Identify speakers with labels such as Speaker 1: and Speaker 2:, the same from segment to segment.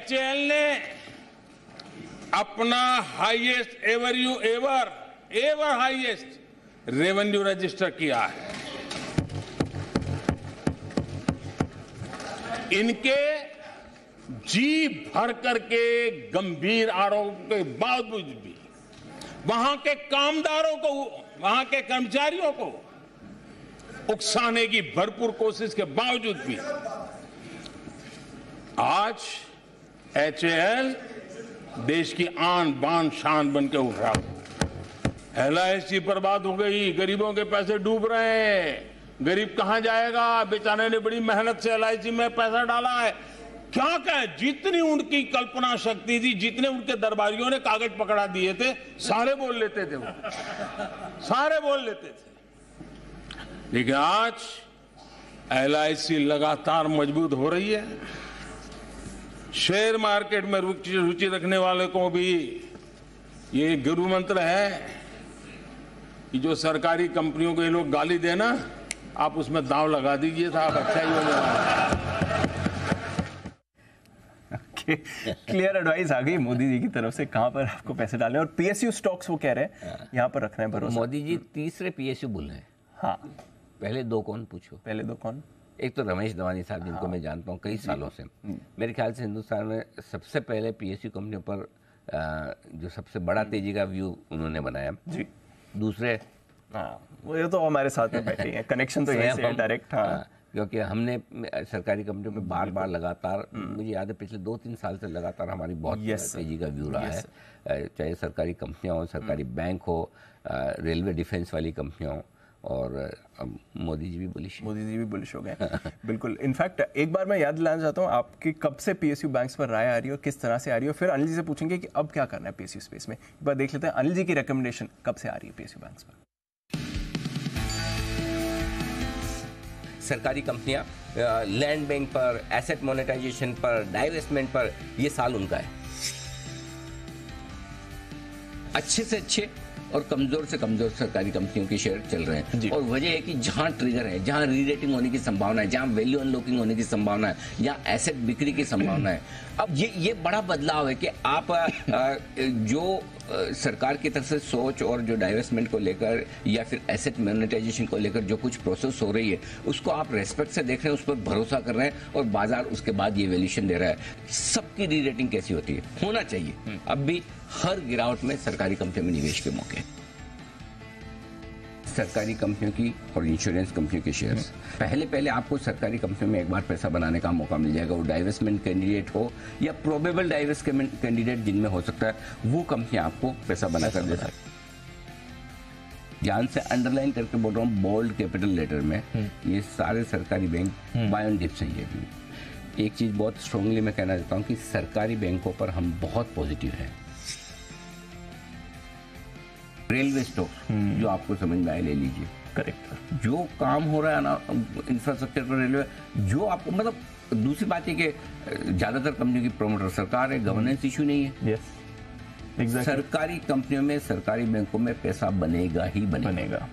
Speaker 1: HAL ने अपना highest ever highest revenue register किया है। इनके जी भर करके गंभीर आरोप के बावजूद भी वहां के कामदारों को, वहां के कर्मचारियों को उकसाने की भरपूर कोशिश के बावजूद भी आज HAL देश की आन बान शान बन के उठ रहा है। LIC पर बात हो गई, गरीबों के पैसे डूब रहे हैं, गरीब कहां जाएगा? बेचारे ने बड़ी मेहनत से LIC में पैसा डाला है। क्या कहें, जितनी उनकी कल्पना शक्ति थी, जितने उनके दरबारियों ने कागज पकड़ा दिए थे, सारे बोल लेते थे वो, सारे बोल लेते थे। लेकिन आज LIC लगातार मजबूत हो रही है। शेयर मार्केट में रुचि रखने वाले को भी ये गुरु मंत्र है कि जो सरकारी कंपनियों को ये लोग गाली देना, आप उसमें दांव लगा दीजिए था, आप अच्छा ही हो जाएगा।
Speaker 2: क्लियर एडवाइस आ गई मोदी जी की तरफ से, कहां पर आपको पैसे डालने। और PSU स्टॉक्स वो कह रहे हैं यहां पर रखना है भरोसा।
Speaker 3: मोदी जी तीसरे PSU बुल हैं।
Speaker 2: हाँ,
Speaker 3: पहले दो कौन पूछो?
Speaker 2: पहले दो कौन?
Speaker 3: एक तो रमेश दवानी साहब, जिनको मैं जानता हूँ कई सालों से। मेरे ख्याल से हिंदुस्तान में सबसे पहले PSU कंपनियों पर जो सबसे बड़ा तेजी का व्यू उन्होंने बनाया
Speaker 2: जी।
Speaker 3: दूसरे,
Speaker 2: वो ये तो हमारे साथ में बैठे हैं, कनेक्शन तो यही से डायरेक्ट।
Speaker 3: क्योंकि हमने सरकारी कंपनियों में बार बार लगातार, मुझे याद है पिछले 2-3 साल से लगातार हमारी बहुत तेजी का व्यू रहा है, चाहे सरकारी कंपनियां हो, सरकारी बैंक हो, रेलवे डिफेंस वाली कंपनियां हो, और अब मोदी जी भी बुलिश हो गए। बिल्कुल। इनफैक्ट एक बार मैं याद दिलाना चाहता हूँ, आपकी कब से PSU बैंक्स पर राय आ रही है और किस तरह से आ रही है, फिर अनिल जी से पूछेंगे कि अब क्या करना है PSU स्पेस में। एक बार देख लेते हैं अनिल जी की रिकमेंडेशन कब से आ रही है PSU बैंक्स पर। सरकारी कंपनियां लैंड बैंक पर, एसेट मोनेटाइजेशन पर, डाइवेस्टमेंट पर, ये साल उनका है। अच्छे से अच्छे और कमजोर से कमजोर सरकारी कंपनियों के शेयर चल रहे हैं, और वजह है कि जहां ट्रिगर है, जहां री रेटिंग होने की संभावना है, जहां वैल्यू अनलॉकिंग होने की संभावना है, जहां एसेट बिक्री की संभावना है। अब ये बड़ा बदलाव है कि आप जो सरकार की तरफ से सोच और जो डाइवेस्टमेंट को लेकर या फिर एसेट मोनेटाइजेशन को लेकर जो कुछ प्रोसेस हो रही है, उसको आप रेस्पेक्ट से देख रहे हैं, उस पर भरोसा कर रहे हैं, और बाजार उसके बाद ये वैल्यूएशन दे रहा है। सबकी री रेटिंग कैसी होती है, होना चाहिए। अब भी हर गिरावट में सरकारी कंपनियों में निवेश के मौके, सरकारी कंपनियों की और इंश्योरेंस कंपनियों के शेयर्स, पहले आपको सरकारी कंपनियों में एक बार पैसा बनाने का मौका मिल जाएगा। वो डाइवेस्टमेंट कैंडिडेट हो या प्रोबेबल डाइवेस्टमेंट कैंडिडेट जिनमें हो सकता है, वो कंपनियां आपको पैसा बनाकर दे सकती। ध्यान से अंडरलाइन करके बोल रहा हूँ, बोल्ड कैपिटल लेटर में ये सारे सरकारी बैंक बाय ऑन डिप्स हैं। ये भी एक चीज बहुत स्ट्रांगली मैं कहना चाहता हूँ कि सरकारी बैंकों पर हम बहुत पॉजिटिव हैं। रेलवे स्टॉक जो आपको समझ में आए, ले लीजिए।
Speaker 2: करेक्ट।
Speaker 3: जो काम हो रहा है ना इंफ्रास्ट्रक्चर पर रेलवे, जो आपको, मतलब दूसरी बात है कि ज्यादातर कंपनियों की प्रोमोटर सरकार है, गवर्नेंस इशू नहीं है।
Speaker 2: Yes, exactly.
Speaker 3: सरकारी कंपनियों में, सरकारी बैंकों में पैसा बनेगा ही बनेगा।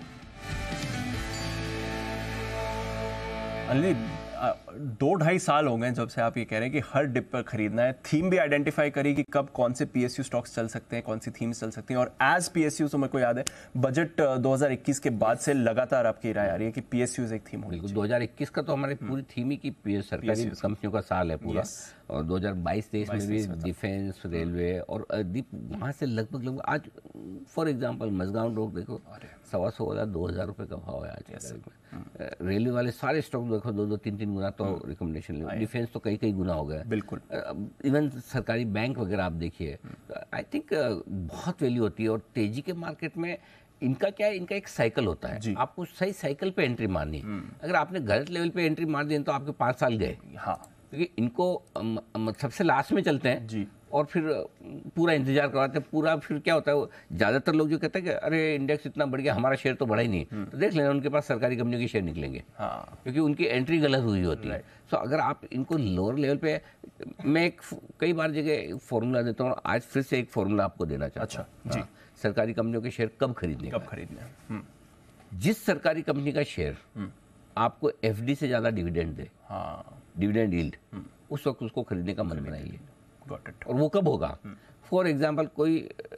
Speaker 2: अनिल, 2-2.5 साल हो गए जब से आप ये कह रहे हैं कि हर डिप पर खरीदना है। थीम भी आइडेंटिफाई करी कि कब कौन से PSU स्टॉक्स चल सकते हैं, कौन सी थीम्स चल सकती हैं, और एज PSU तो मेरे को याद है बजट 2021 के बाद से लगातार आपकी राय आ रही है कि PSUs एक थीम होगी।
Speaker 3: 2021 का तो हमारी पूरी थीम ही की सरकारी कंपनियों का साल है पूरा, और 2022-23 में भी डिफेंस, रेलवे, और वहाँ से लगभग आज फॉर एग्जाम्पल मजगांव रोड देखो, 125,000-2,000 रुपये का भाव है आज में। रेलवे वाले सारे स्टॉक देखो 2-3 गुना तो रिकमेंडेशन ले, डिफेंस तो कई गुना हो गया।
Speaker 2: बिल्कुल।
Speaker 3: इवन सरकारी बैंक वगैरह आप देखिए, आई थिंक बहुत वैल्यू होती है। और तेजी के मार्केट में इनका क्या है, इनका एक साइकिल होता है, आपको सही साइकिल पे एंट्री मारनी है। अगर आपने गलत लेवल पे एंट्री मार दी तो आपके 5 साल गए।
Speaker 2: हाँ,
Speaker 3: क्योंकि इनको सबसे लास्ट में चलते हैं
Speaker 2: जी,
Speaker 3: और फिर पूरा इंतजार करवाते हैं पूरा। फिर क्या होता है, ज़्यादातर लोग जो कहते हैं कि अरे इंडेक्स इतना बढ़ गया, हमारा शेयर तो बढ़ा ही नहीं, तो देख लेना उनके पास सरकारी कंपनियों के शेयर निकलेंगे।
Speaker 2: हाँ,
Speaker 3: क्योंकि उनकी एंट्री गलत हुई होती है। सो अगर आप इनको लोअर लेवल पे, मैं कई बार जगह फॉर्मूला देता हूँ, आज फिर से एक फॉर्मूला आपको देना चाहता हूँ। अच्छा जी, सरकारी कंपनियों के शेयर कब खरीदने, जिस सरकारी कंपनी का शेयर आपको FD से ज़्यादा डिविडेंड दे, डिविडेंड यील्ड, उस वक्त उसको खरीदने का मन बनाइए।
Speaker 2: Got it.
Speaker 3: और वो कब होगा? फॉर एग्जाम्पल कोई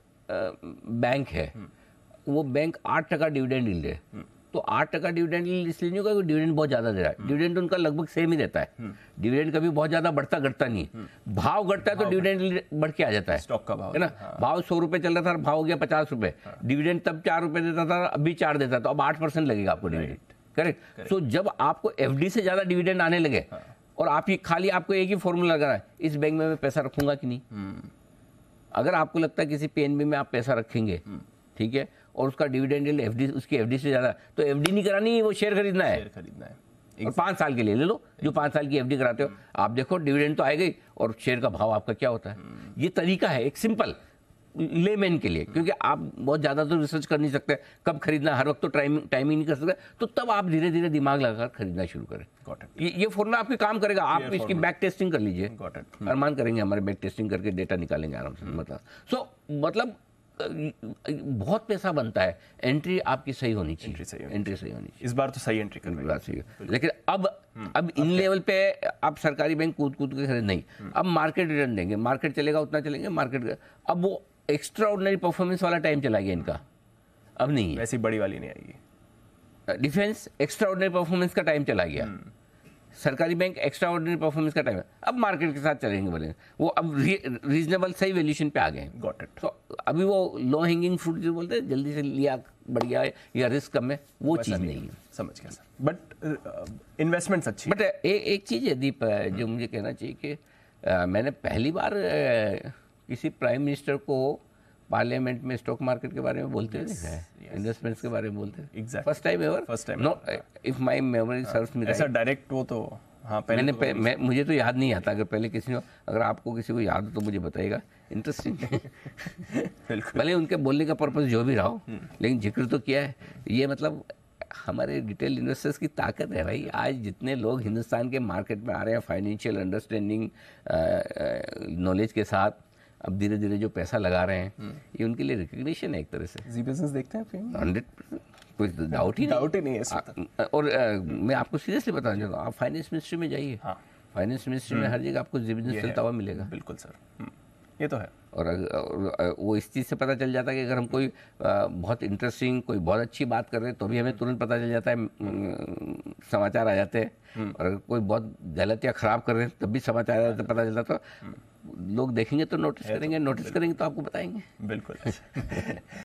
Speaker 3: बैंक है, वो बैंक 8% डिविडेंड यील्ड है, तो 8% डिविडेंड यील्ड इसलिए नहीं होगा कि डिविडेंड बहुत ज्यादा दे रहा है। डिविडेंड उनका लगभग सेम ही रहता है। डिविडेंड कभी बहुत ज्यादा बढ़ता घटता नहीं है। भाव घटता है तो डिविडेंड बढ़ के आ जाता है।
Speaker 2: स्टॉक का भाव
Speaker 3: है ना? भाव 100 रुपए चल रहा था, भाव हो गया 50 रुपए। डिविडेंड तब 4 रुपए देता था, अभी 4 देता, तो अब 8% लगेगा आपको डिविडेंड। करेक्ट। सो जब आपको एफडी से ज्यादा डिविडेंड आने लगे और आप ये खाली आपको एक ही फॉर्मूला लगाना है, इस बैंक में मैं पैसा रखूंगा कि नहीं। अगर आपको लगता है किसी पीएनबी में आप पैसा रखेंगे, ठीक है, और उसका डिविडेंड यील्ड एफडी, उसकी एफडी से ज्यादा, तो एफडी नहीं करानी, वो शेयर खरीदना है। और 5 साल के लिए ले लो, जो 5 साल की एफडी कराते हो, आप देखो डिविडेंड तो आएगा ही, और शेयर का भाव आपका क्या होता है। ये तरीका है एक सिंपल लेमैन के लिए, क्योंकि आप बहुत ज्यादा तो रिसर्च कर नहीं सकते, कब खरीदना, हर वक्त तो टाइमिंग नहीं कर सकते, तो तब आप धीरे धीरे दिमाग लगाकर खरीदना शुरू करें। ये फॉर्मूला आपके काम करेगा। आप इसकी बैक टेस्टिंग कर लीजिए, अरमान करेंगे, हमारे बैक टेस्टिंग करके डेटा निकालेंगे आराम से। मतलब बहुत पैसा बनता है, एंट्री आपकी सही होनी चाहिए। एंट्री सही होनी चाहिए।
Speaker 2: इस बार तो सही एंट्री कर रही
Speaker 3: है। लेकिन अब इन लेवल पे आप सरकारी बैंक कूद के खरीद नहीं, अब मार्केट रिटर्न देंगे, मार्केट चलेगा उतना चलेंगे, मार्केट अब वो एक्स्ट्रा ऑर्डिनरी परफॉर्मेंस वाला टाइम चला गया इनका, अब नहीं है।
Speaker 2: वैसी बड़ी वाली नहीं आएगी।
Speaker 3: डिफेंस एक्स्ट्रा ऑर्डिनरी परफॉर्मेंस का टाइम चला गया, सरकारी बैंक एक्स्ट्रा ऑर्डिनरी परफॉर्मेंस का टाइम है, अब मार्केट के साथ चलेंगे बोले, वो अब रीजनेबल सही वैल्यूएशन पे आ गए हैं।
Speaker 2: Got it.
Speaker 3: तो अभी वो लो हैंगिंग फ्रूट जो बोलते हैं, जल्दी से लिया बढ़ गया या रिस्क कम है, वो चीज़ नहीं है।
Speaker 2: समझ गया सर। बट इन्वेस्टमेंट्स अच्छी।
Speaker 3: बट एक चीज़ है दीप, जो मुझे कहना चाहिए कि मैंने पहली बार किसी प्राइम मिनिस्टर को पार्लियामेंट में स्टॉक मार्केट के बारे में बोलते हुए देखा है, इन्वेस्टमेंट्स के बारे में बोलते हैं।
Speaker 2: Exactly.
Speaker 3: First time ever.
Speaker 2: First time.
Speaker 3: No, if my memory serves me right,
Speaker 2: ऐसा डायरेक्ट वो तो हाँ पहले
Speaker 3: मुझे तो याद नहीं आता। अगर पहले किसी को, अगर आपको किसी को याद हो तो मुझे बताइएगा। इंटरेस्टिंग।
Speaker 2: बिल्कुल।
Speaker 3: भले उनके बोलने का पर्पस जो भी रहा हो, लेकिन जिक्र तो किया है। ये मतलब हमारे रिटेल इन्वेस्टर्स की ताकत है भाई। आज जितने लोग हिंदुस्तान के मार्केट में आ रहे हैं फाइनेंशियल अंडरस्टैंडिंग नॉलेज के साथ, अब धीरे धीरे जो पैसा लगा रहे हैं, ये उनके लिए रिकग्निशन है एक तरह से।
Speaker 2: जी बिजनेस देखते हैं
Speaker 3: 100%, कोई डाउट ही नहीं है। और मैं आपको सीरियसली बताना चाहता हूँ, आप फाइनेंस मिनिस्ट्री में जाइए। फाइनेंस मिनिस्ट्री में हर जगह आपको जी बिजनेस चलता हुआ मिलेगा।
Speaker 2: बिल्कुल सर, ये तो है।
Speaker 3: और वो इस चीज़ से पता चल जाता है कि अगर हम कोई बहुत इंटरेस्टिंग, कोई बहुत अच्छी बात कर रहे हैं, तो भी हमें तुरंत पता चल जाता है, समाचार आ जाते हैं। और अगर कोई बहुत गलत या खराब कर रहे हैं, तब भी समाचार पता चलता। तो लोग देखेंगे तो नोटिस करेंगे, नोटिस करेंगे तो आपको बताएंगे।
Speaker 2: बिल्कुल।